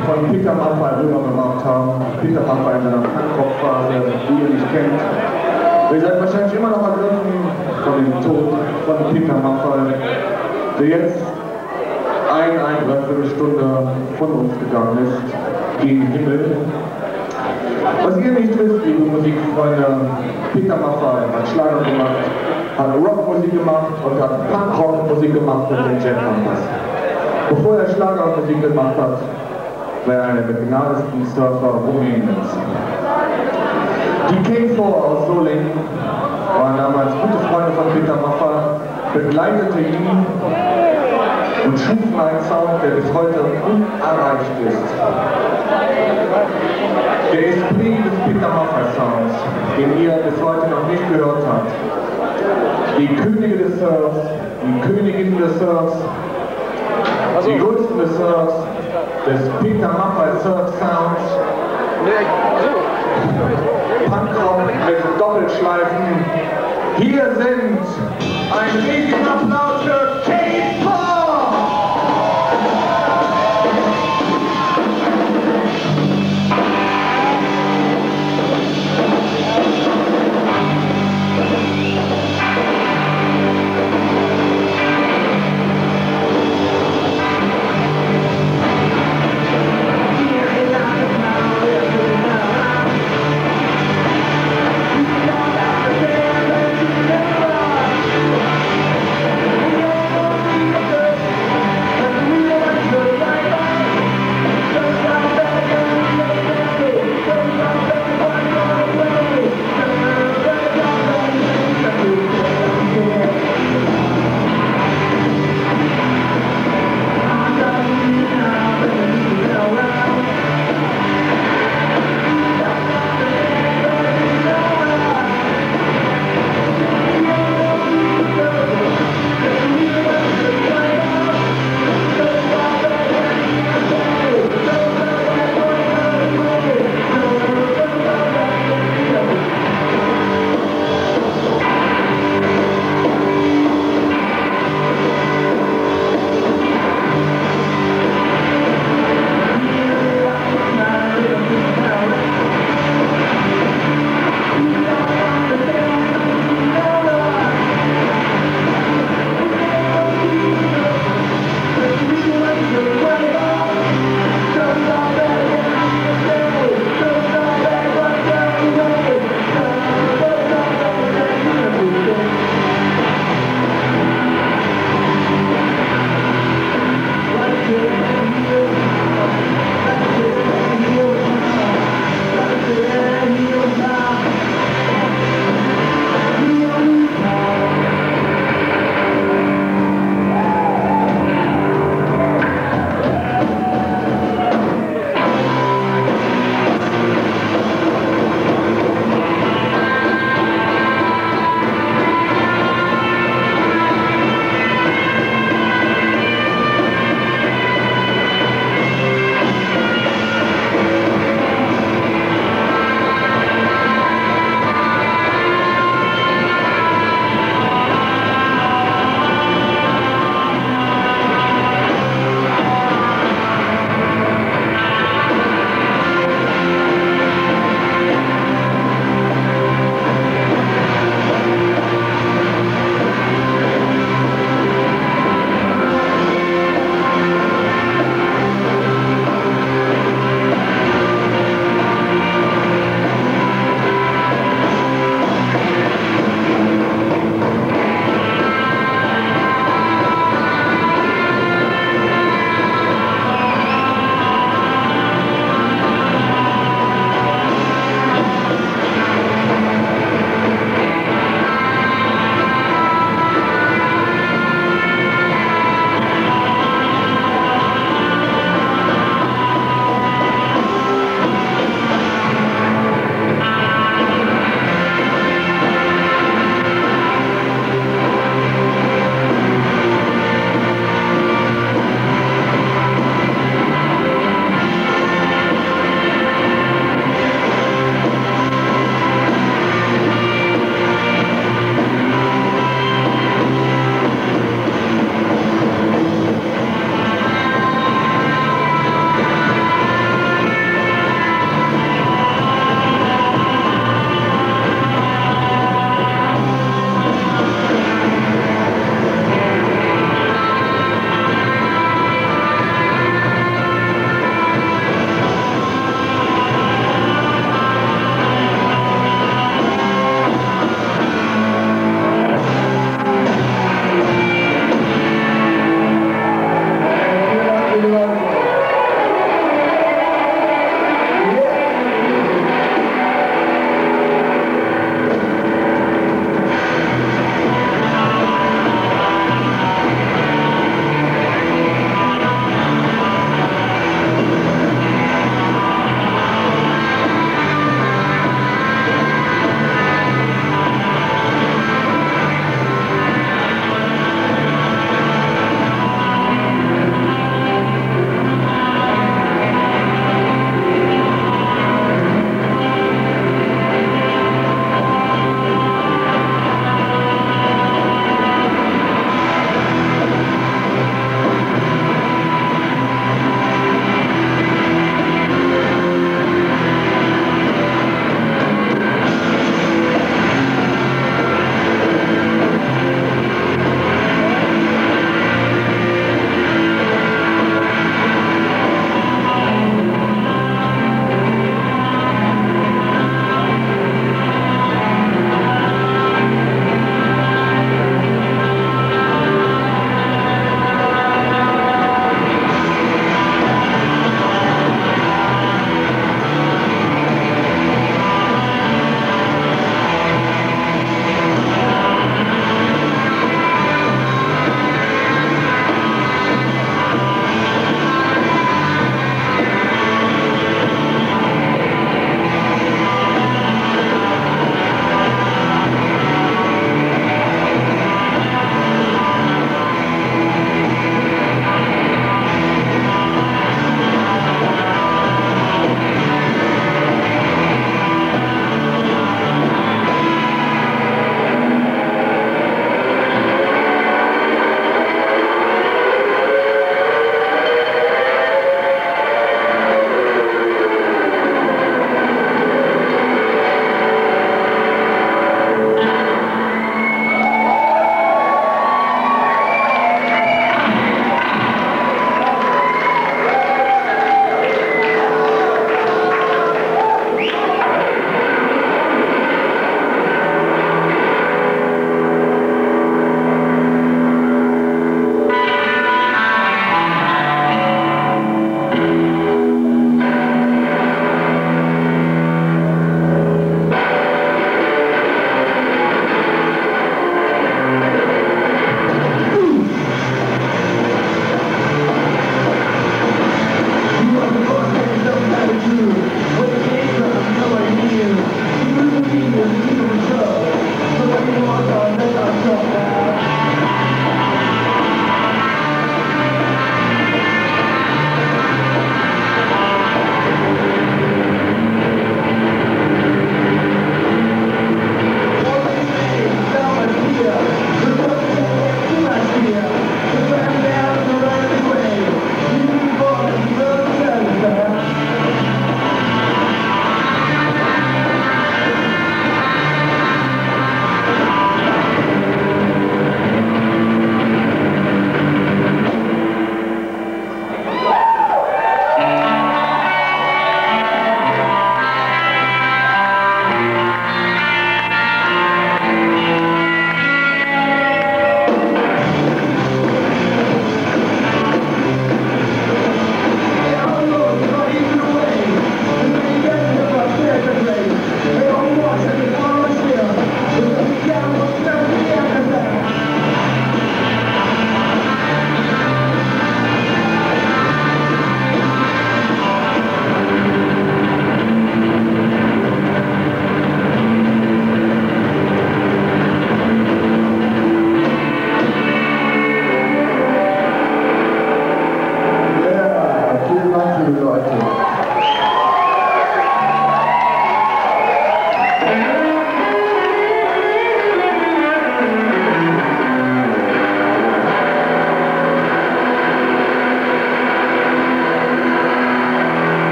von Peter Maffay rübergemacht haben. Peter Maffay in seiner Punkrock-Phase, die ihr nicht kennt. Ihr seid wahrscheinlich immer noch ergriffen von dem Tod von Peter Maffay, der jetzt eine Dreiviertelstunde von uns gegangen ist, gegen den Himmel. Was ihr nicht wisst, liebe Musikfreunde, Peter Maffay hat Schlager gemacht, hat Rockmusik gemacht und hat Punkrockmusik gemacht mit den Jetpumpers. Bevor er Schlagermusik gemacht hat, war er einer der begnadesten Surfer Rumäniens. Die K4 aus Solingen waren damals gute Freunde von Peter Maffay, begleitete ihn und schufen einen Sound, der bis heute unerreicht ist. Der Esprit des Peter Maffay Sounds, den ihr bis heute noch nicht gehört habt. Die Könige des Surfs, die Königinnen des Surfs, die größten des Surfs, des Peter Maffay Surf Sounds. Punkrock mit Doppelschleifen. Hier sind ein riesigen Applaus